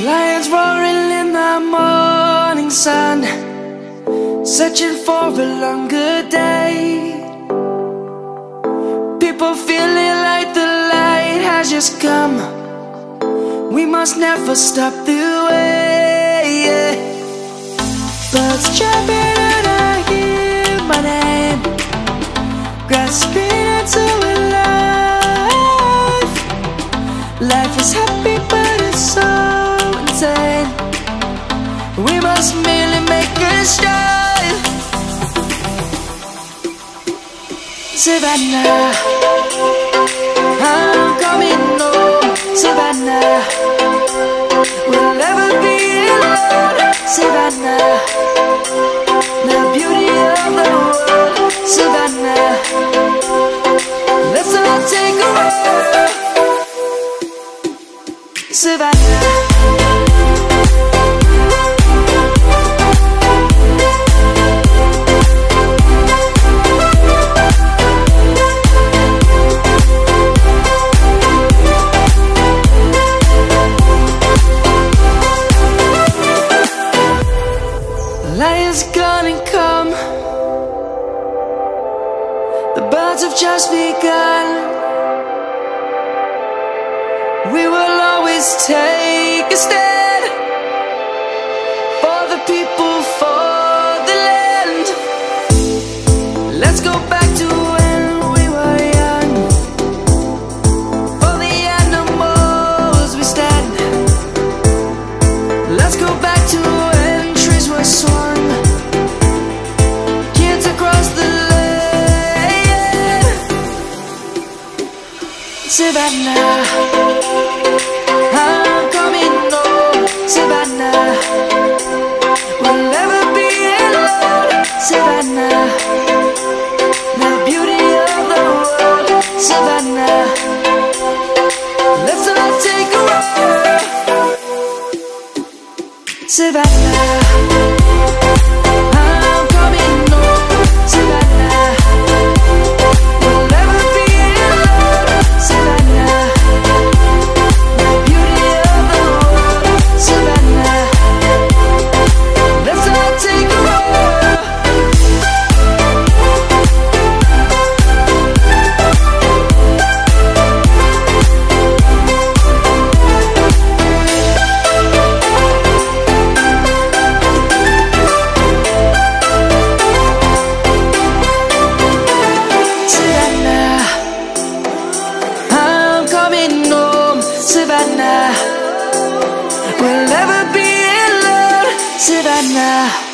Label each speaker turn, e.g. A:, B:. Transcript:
A: Lions roaring in the morning sun, searching for a longer day. People feeling like the light has just come. We must never stop the way. Birds chirping and I hear my name, grasping into a life. Life is happy but it's so insane. We must merely make a start. Savannah, I'm coming home. Savannah, we'll never be alone. Savannah, the beauty of the world. Savannah, let's all take a walk. Savannah, lion's gonna come. The birds have just begun. We will always take a stand for the people, for the land. Let's go back to when we were young. For the animals we stand. Let's go back to when trees were swung, kids across the land. Savannah, I'm coming home. Savannah, we'll never be alone. Savannah, the beauty of the world. Savannah, let's all take a walk. Savannah, I'm coming home. Savannah, we'll never be alone. Savannah, the beauty of the world. Savannah, let's all take a walk. Savannah, I'm coming home. Savannah, we'll never be alone. Savannah.